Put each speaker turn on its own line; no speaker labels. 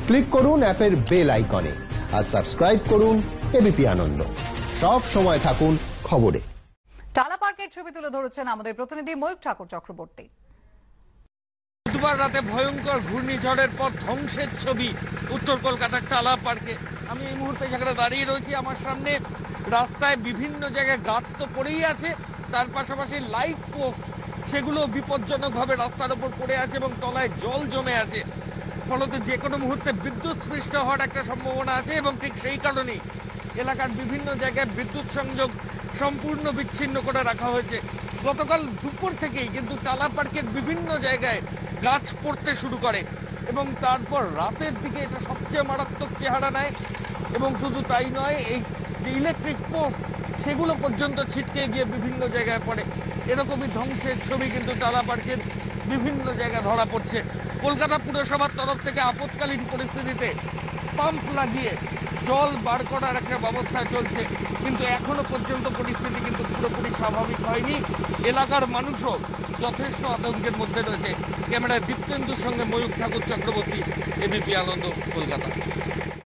Click করুন অ্যাপের bell আইকনে আর সাবস্ক্রাইব করুন এবিপি আনন্দ। সব সময় থাকুন খবরে।
টালা পার্কের ছবি তুলে ধরেছেন আমাদের প্রতিনিধি ময়ূক ঠাকুর চক্রবর্তী।
বুধবার রাতে ভয়ঙ্কর ঘূর্ণিঝড়ের পর ধ্বংসের ছবি উত্তর কলকাতার টালা পার্কে। আমি এই মুহূর্তে যেখানে দাঁড়িয়ে রয়েছি, আমার সামনে রাস্তায় বিভিন্ন জায়গায় গাছ তো পড়েই আছে, তার পাশাপাশি লাইট পোস্ট সেগুলো বিপজ্জনকভাবে রাস্তার উপর পড়ে আছে এবং তলায় জল জমে আছে। ফলত যে কোনো মুহূর্তে বিদ্যুৎ স্পৃষ্ট হওয়ার একটা সম্ভাবনা আছে এবং ঠিক সেই কারণেই এলাকার বিভিন্ন জায়গায় বিদ্যুৎ সংযোগ সম্পূর্ণ বিচ্ছিন্ন করে রাখা হয়েছে। গতকাল দুপুর থেকেই কিন্তু টালা পার্কের বিভিন্ন জায়গায় গাছ পড়তে শুরু করে এবং তারপর রাতের দিকে এটা সবচেয়ে মারাত্মক চেহারা নেয় এবং শুধু তাই নয়, এই যে ইলেকট্রিক পোস্ট সেগুলো পর্যন্ত ছিটকে গিয়ে বিভিন্ন জায়গায় পড়ে। এরকমই ধ্বংসের ছবি কিন্তু টালা পার্কের বিভিন্ন জায়গায় ধরা পড়ছে। কলকাতা পুরসভার তরফ থেকে আপৎকালীন পরিস্থিতিতে পাম্প লাগিয়ে জল বার করার একটা ব্যবস্থা চলছে, কিন্তু এখনো পর্যন্ত পরিস্থিতি কিন্তু পুরোপুরি স্বাভাবিক হয়নি। এলাকার মানুষও যথেষ্ট আতঙ্কের মধ্যে রয়েছে। ক্যামেরায় দীপ্তেন্দুর সঙ্গে ময়ূক ঠাকুর চক্রবর্তী, এবিপি আনন্দ, কলকাতা।